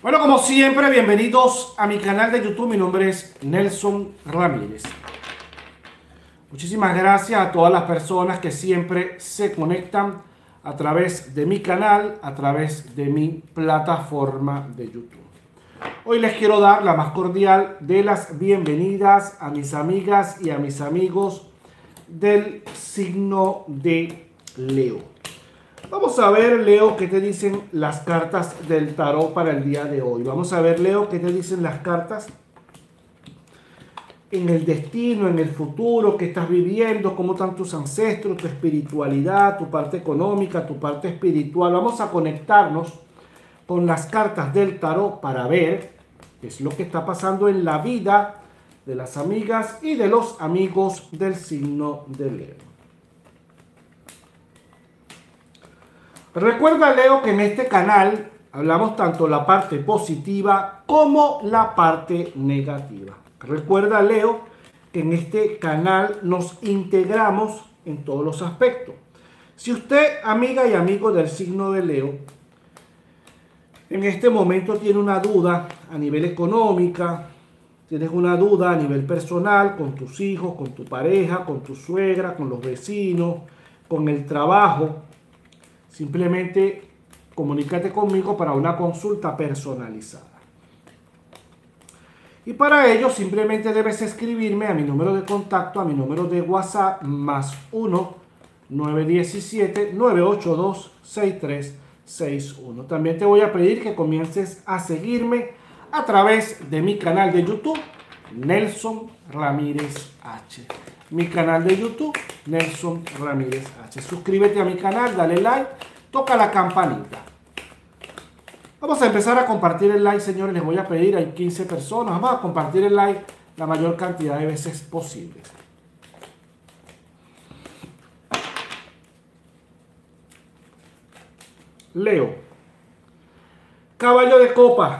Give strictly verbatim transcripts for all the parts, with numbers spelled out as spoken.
Bueno, como siempre, bienvenidos a mi canal de YouTube. Mi nombre es Nelson Ramírez. Muchísimas gracias a todas las personas que siempre se conectan a través de mi canal, a través de mi plataforma de YouTube. Hoy les quiero dar la más cordial de las bienvenidas a mis amigas y a mis amigos del signo de Leo. Vamos a ver, Leo, qué te dicen las cartas del tarot para el día de hoy. Vamos a ver, Leo, qué te dicen las cartas en el destino, en el futuro, qué estás viviendo, cómo están tus ancestros, tu espiritualidad, tu parte económica, tu parte espiritual. Vamos a conectarnos con las cartas del tarot para ver qué es lo que está pasando en la vida de las amigas y de los amigos del signo de Leo. Recuerda, Leo, que en este canal hablamos tanto la parte positiva como la parte negativa. Recuerda, Leo, que en este canal nos integramos en todos los aspectos. Si usted, amiga y amigo del signo de Leo, en este momento tiene una duda a nivel económica, tienes una duda a nivel personal con tus hijos, con tu pareja, con tu suegra, con los vecinos, con el trabajo, simplemente comunícate conmigo para una consulta personalizada. Y para ello simplemente debes escribirme a mi número de contacto, a mi número de WhatsApp, más uno nueve uno siete nueve ocho dos seis tres seis uno. También te voy a pedir que comiences a seguirme a través de mi canal de YouTube, Nelson Ramírez H. Mi canal de YouTube, Nelson Ramírez H. Suscríbete a mi canal, dale like, toca la campanita. Vamos a empezar a compartir el like, señores. Les voy a pedir, hay quince personas. Vamos a compartir el like la mayor cantidad de veces posible. Leo. Caballo de copa.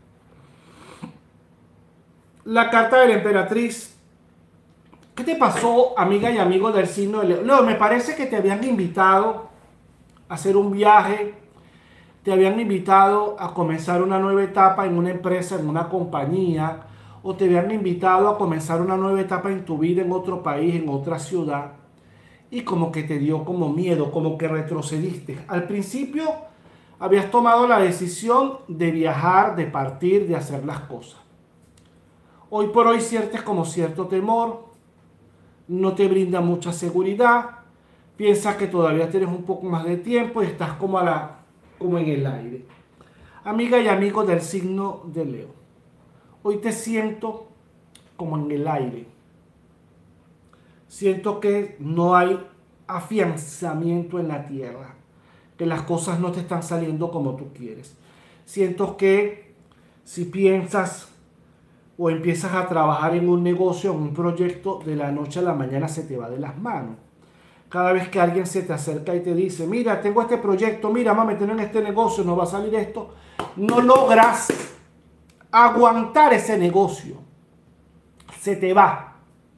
La carta de la emperatriz. ¿Qué te pasó, amiga y amigo del signo de Leo? Leo, me parece que te habían invitado a hacer un viaje, te habían invitado a comenzar una nueva etapa en una empresa, en una compañía, o te habían invitado a comenzar una nueva etapa en tu vida en otro país, en otra ciudad, y como que te dio como miedo, como que retrocediste. Al principio habías tomado la decisión de viajar, de partir, de hacer las cosas. Hoy por hoy sientes como cierto temor, no te brinda mucha seguridad, piensas que todavía tienes un poco más de tiempo y estás como, a la, como en el aire. Amiga y amigo del signo de Leo, hoy te siento como en el aire. Siento que no hay afianzamiento en la tierra, que las cosas no te están saliendo como tú quieres. Siento que si piensas o empiezas a trabajar en un negocio, en un proyecto, de la noche a la mañana se te va de las manos. Cada vez que alguien se te acerca y te dice, mira, tengo este proyecto, mira, vamos a meternos en este negocio, no va a salir esto, no logras aguantar ese negocio. Se te va.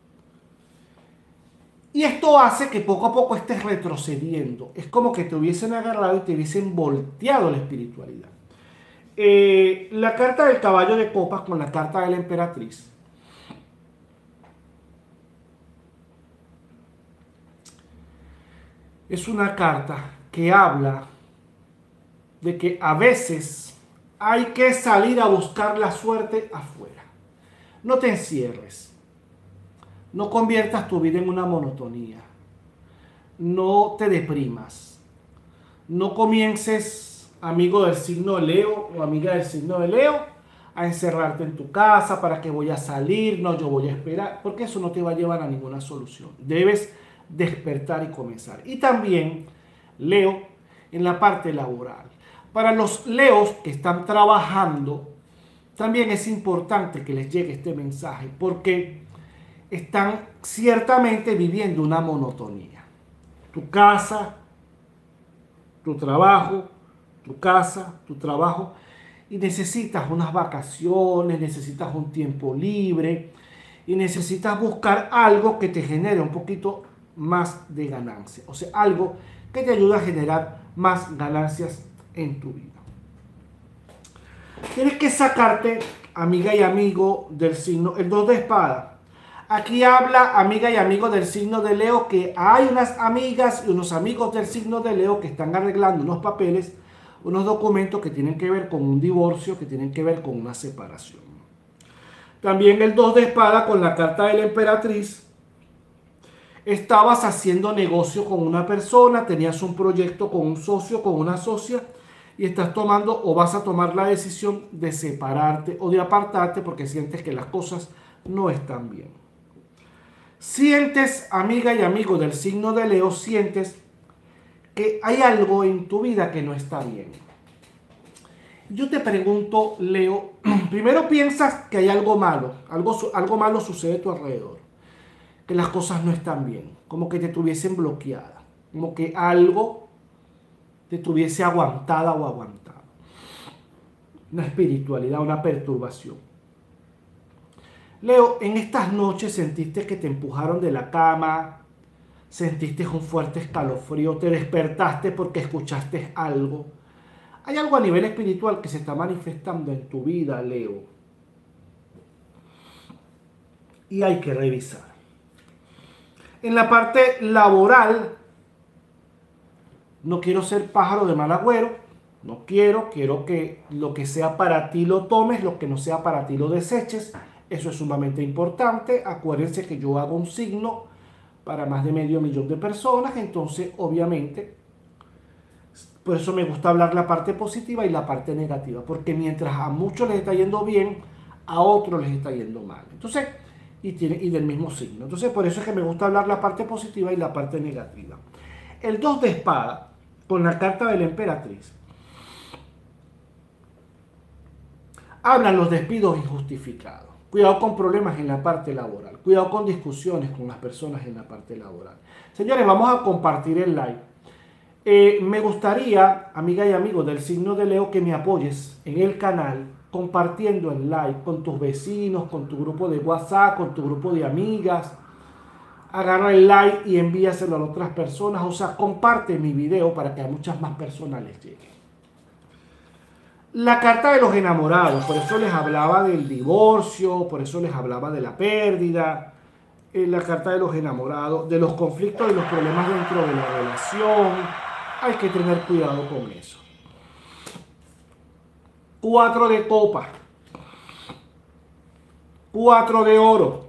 Y esto hace que poco a poco estés retrocediendo. Es como que te hubiesen agarrado y te hubiesen volteado la espiritualidad. Eh, la carta del caballo de copas con la carta de la emperatriz es una carta que habla de que a veces hay que salir a buscar la suerte afuera. No te encierres, no conviertas tu vida en una monotonía, no te deprimas, no comiences, amigo del signo de Leo o amiga del signo de Leo, a encerrarte en tu casa, para que voy a salir, no, yo voy a esperar, porque eso no te va a llevar a ninguna solución. Debes despertar y comenzar. Y también, Leo, en la parte laboral. Para los Leos que están trabajando, también es importante que les llegue este mensaje, porque están ciertamente viviendo una monotonía. Tu casa, tu trabajo, tu casa, tu trabajo, y necesitas unas vacaciones, necesitas un tiempo libre y necesitas buscar algo que te genere un poquito más de ganancia, o sea, algo que te ayude a generar más ganancias en tu vida. Tienes que sacarte, amiga y amigo del signo, el dos de espada. Aquí habla, amiga y amigo del signo de Leo, que hay unas amigas y unos amigos del signo de Leo que están arreglando unos papeles, unos documentos que tienen que ver con un divorcio, que tienen que ver con una separación. También el dos de espada con la carta de la emperatriz. Estabas haciendo negocio con una persona, tenías un proyecto con un socio, con una socia, y estás tomando o vas a tomar la decisión de separarte o de apartarte porque sientes que las cosas no están bien. Sientes, amiga y amigo del signo de Leo, sientes que hay algo en tu vida que no está bien. Yo te pregunto, Leo, primero piensas que hay algo malo, algo, algo malo sucede a tu alrededor, que las cosas no están bien, como que te tuviesen bloqueada, como que algo te tuviese aguantada o aguantado. Una espiritualidad, una perturbación. Leo, en estas noches sentiste que te empujaron de la cama, sentiste un fuerte escalofrío, te despertaste porque escuchaste algo. Hay algo a nivel espiritual que se está manifestando en tu vida, Leo. Y hay que revisar. En la parte laboral, no quiero ser pájaro de mal agüero, no quiero, quiero que lo que sea para ti lo tomes, lo que no sea para ti lo deseches. Eso es sumamente importante. Acuérdense que yo hago un signo para más de medio millón de personas, entonces obviamente, por eso me gusta hablar la parte positiva y la parte negativa, porque mientras a muchos les está yendo bien, a otros les está yendo mal. Entonces, y, tiene, y del mismo signo. Entonces, por eso es que me gusta hablar la parte positiva y la parte negativa. El dos de espada, con la carta de la emperatriz, hablan los despidos injustificados. Cuidado con problemas en la parte laboral. Cuidado con discusiones con las personas en la parte laboral. Señores, vamos a compartir el live. Eh, me gustaría, amiga y amigo del signo de Leo, que me apoyes en el canal compartiendo el live con tus vecinos, con tu grupo de WhatsApp, con tu grupo de amigas. Agarra el like y envíaselo a otras personas. O sea, comparte mi video para que a muchas más personas les llegue. La carta de los enamorados, por eso les hablaba del divorcio, por eso les hablaba de la pérdida. Eh, la carta de los enamorados, de los conflictos y los problemas dentro de la relación. Hay que tener cuidado con eso. Cuatro de copas. Cuatro de oro.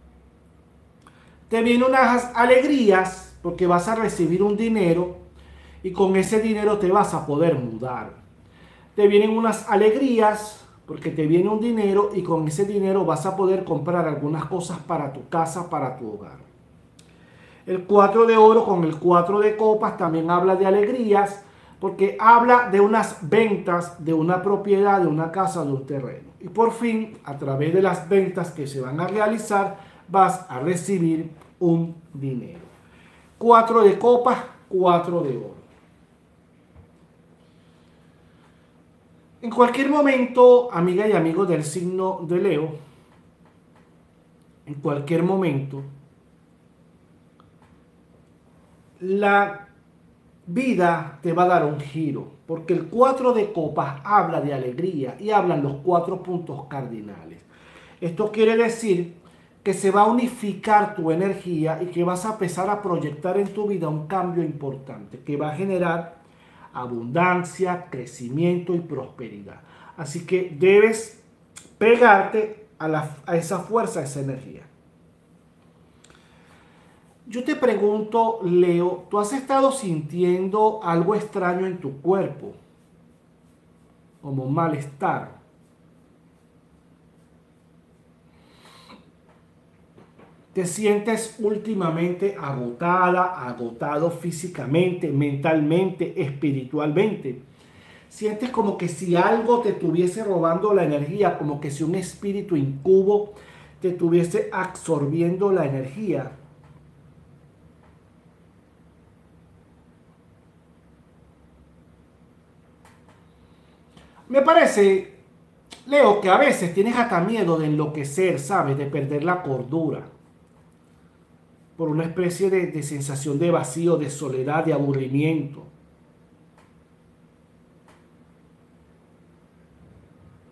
Te vienen unas alegrías porque vas a recibir un dinero y con ese dinero te vas a poder mudar. Te vienen unas alegrías porque te viene un dinero y con ese dinero vas a poder comprar algunas cosas para tu casa, para tu hogar. El cuatro de oro con el cuatro de copas también habla de alegrías porque habla de unas ventas de una propiedad, de una casa, de un terreno. Y por fin, a través de las ventas que se van a realizar, vas a recibir un dinero. Cuatro de copas, cuatro de oro. En cualquier momento, amiga y amigo del signo de Leo, en cualquier momento, la vida te va a dar un giro, porque el cuatro de copas habla de alegría y hablan los cuatro puntos cardinales. Esto quiere decir que se va a unificar tu energía y que vas a empezar a proyectar en tu vida un cambio importante que va a generar abundancia, crecimiento y prosperidad. Así que debes pegarte a, la, a esa fuerza, a esa energía. Yo te pregunto, Leo, ¿tú has estado sintiendo algo extraño en tu cuerpo? Como un malestar. ¿Te sientes últimamente agotada, agotado físicamente, mentalmente, espiritualmente? Sientes como que si algo te estuviese robando la energía, como que si un espíritu incubo te estuviese absorbiendo la energía. Me parece, Leo, que a veces tienes hasta miedo de enloquecer, ¿sabes? De perder la cordura. Por una especie de, de sensación de vacío, de soledad, de aburrimiento.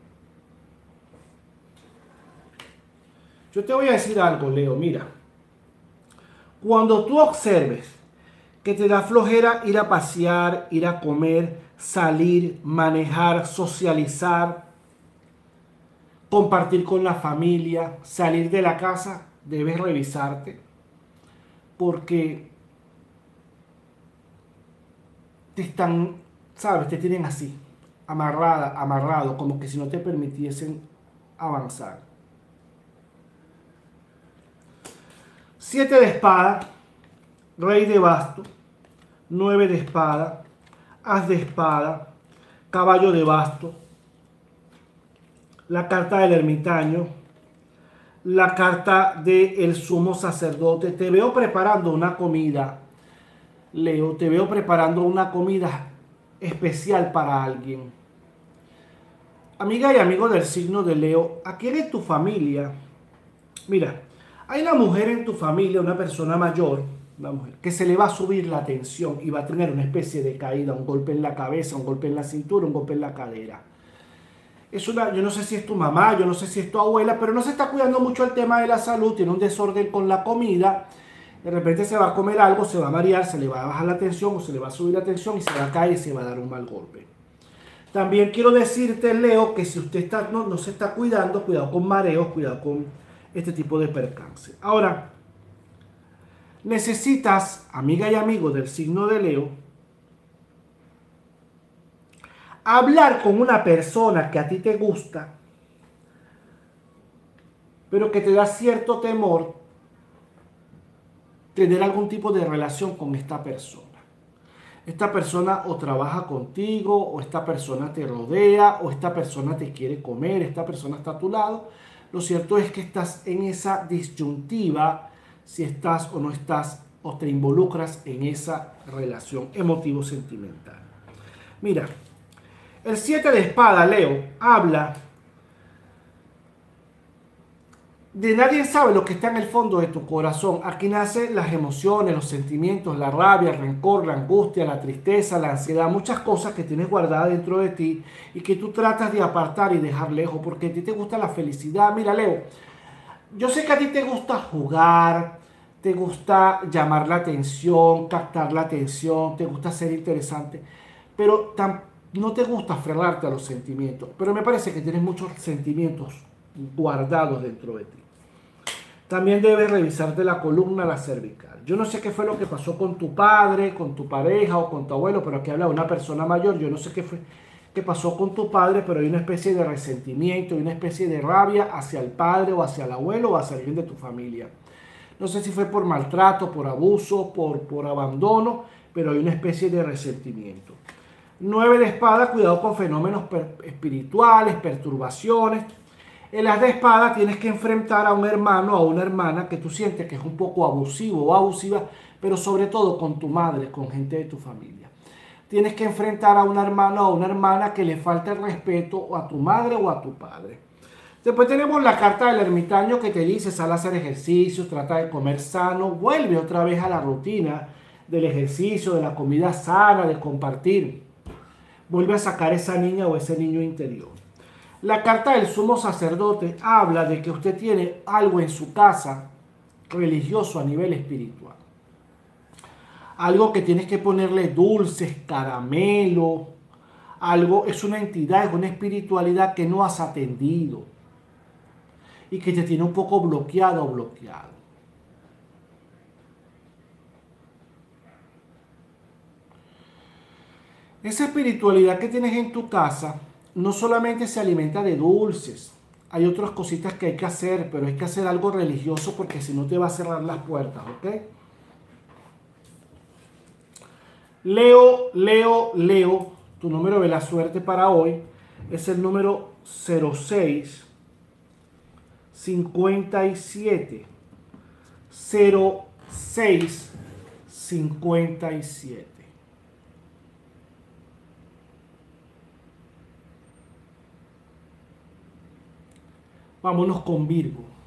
Yo te voy a decir algo, Leo, mira. Cuando tú observes que te da flojera ir a pasear, ir a comer, salir, manejar, socializar, compartir con la familia, salir de la casa, debes revisarte porque te están, sabes, te tienen así, amarrada, amarrado, como que si no te permitiesen avanzar. Siete de espada, rey de basto, nueve de espada, as de espada, caballo de basto, la carta del ermitaño, la carta del sumo sacerdote. Te veo preparando una comida, Leo, te veo preparando una comida especial para alguien. Amiga y amigo del signo de Leo, aquí en tu familia, mira, hay una mujer en tu familia, una persona mayor, una mujer, que se le va a subir la tensión y va a tener una especie de caída, un golpe en la cabeza, un golpe en la cintura, un golpe en la cadera. Es una, yo no sé si es tu mamá, yo no sé si es tu abuela, pero no se está cuidando mucho el tema de la salud, tiene un desorden con la comida, de repente se va a comer algo, se va a marear, se le va a bajar la tensión o se le va a subir la tensión y se va a caer y se va a dar un mal golpe. También quiero decirte, Leo, que si usted está, no, no se está cuidando, cuidado con mareos, cuidado con este tipo de percance. Ahora, necesitas, amiga y amigo del signo de Leo, hablar con una persona que a ti te gusta, pero que te da cierto temor tener algún tipo de relación con esta persona. Esta persona o trabaja contigo, o esta persona te rodea, o esta persona te quiere comer, esta persona está a tu lado. Lo cierto es que estás en esa disyuntiva si estás o no estás o te involucras en esa relación emotivo-sentimental. Mira, el siete de espada, Leo, habla de nadie sabe lo que está en el fondo de tu corazón. Aquí nacen las emociones, los sentimientos, la rabia, el rencor, la angustia, la tristeza, la ansiedad, muchas cosas que tienes guardadas dentro de ti y que tú tratas de apartar y dejar lejos porque a ti te gusta la felicidad. Mira, Leo, yo sé que a ti te gusta jugar, te gusta llamar la atención, captar la atención, te gusta ser interesante, pero tan, no te gusta aferrarte a los sentimientos. Pero me parece que tienes muchos sentimientos guardados dentro de ti. También debes revisarte la columna, la cervical. Yo no sé qué fue lo que pasó con tu padre, con tu pareja o con tu abuelo, pero aquí habla de una persona mayor. Yo no sé qué fue qué pasó con tu padre, pero hay una especie de resentimiento, hay una especie de rabia hacia el padre o hacia el abuelo o hacia alguien de tu familia. No sé si fue por maltrato, por abuso, por, por abandono, pero hay una especie de resentimiento. Nueve de espada, cuidado con fenómenos per espirituales, perturbaciones. En las de espada tienes que enfrentar a un hermano o a una hermana que tú sientes que es un poco abusivo o abusiva, pero sobre todo con tu madre, con gente de tu familia. Tienes que enfrentar a un hermano o a una hermana que le falta el respeto o a tu madre o a tu padre. Después tenemos la carta del ermitaño que te dice, sal a hacer ejercicios, trata de comer sano, vuelve otra vez a la rutina del ejercicio, de la comida sana, de compartir. Vuelve a sacar esa niña o ese niño interior. La carta del sumo sacerdote habla de que usted tiene algo en su casa religioso a nivel espiritual. Algo que tienes que ponerle dulces, caramelo, algo, es una entidad, es una espiritualidad que no has atendido y que te tiene un poco bloqueado o bloqueado. Esa espiritualidad que tienes en tu casa no solamente se alimenta de dulces, hay otras cositas que hay que hacer, pero hay que hacer algo religioso porque si no te va a cerrar las puertas, ¿ok? Leo, Leo, Leo, tu número de la suerte para hoy es el número cero seis cincuenta y siete. cero seis cincuenta y siete. Vámonos con Virgo.